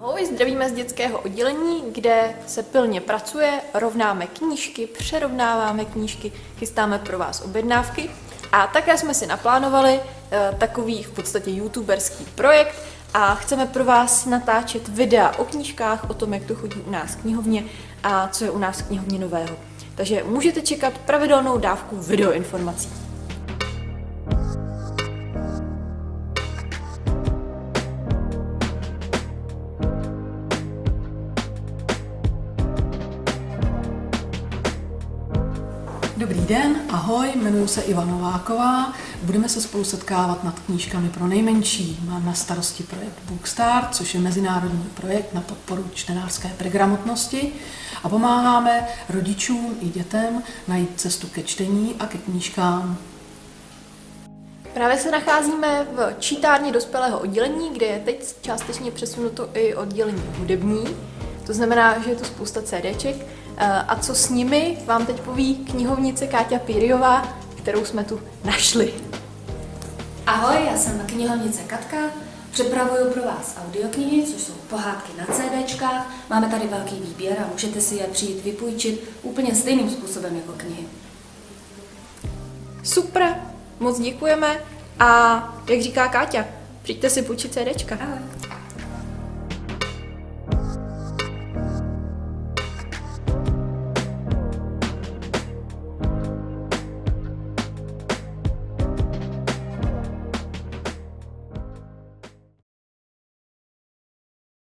Ahoj, zdravíme z dětského oddělení, kde se pilně pracuje, rovnáme knížky, přerovnáváme knížky, chystáme pro vás objednávky a také jsme si naplánovali takový v podstatě youtuberský projekt a chceme pro vás natáčet videa o knížkách, o tom, jak to chodí u nás v knihovně a co je u nás v knihovně nového. Takže můžete čekat pravidelnou dávku videoinformací. Dobrý den, ahoj, jmenuji se Iva Nováková. Budeme se spolu setkávat nad knížkami pro nejmenší. Mám na starosti projekt Bookstart, což je mezinárodní projekt na podporu čtenářské gramotnosti a pomáháme rodičům i dětem najít cestu ke čtení a ke knížkám. Právě se nacházíme v čítárně dospělého oddělení, kde je teď částečně přesunuto i oddělení hudební. To znamená, že je tu spousta CDček. A co s nimi, vám teď poví knihovnice Káťa Píriová, kterou jsme tu našli. Ahoj, já jsem knihovnice Katka, připravuju pro vás audioknihy, což jsou pohádky na CDčkách. Máme tady velký výběr a můžete si je přijít vypůjčit úplně stejným způsobem jako knihy. Super, moc děkujeme a jak říká Káťa, přijďte si půjčit CDčka. Ahoj.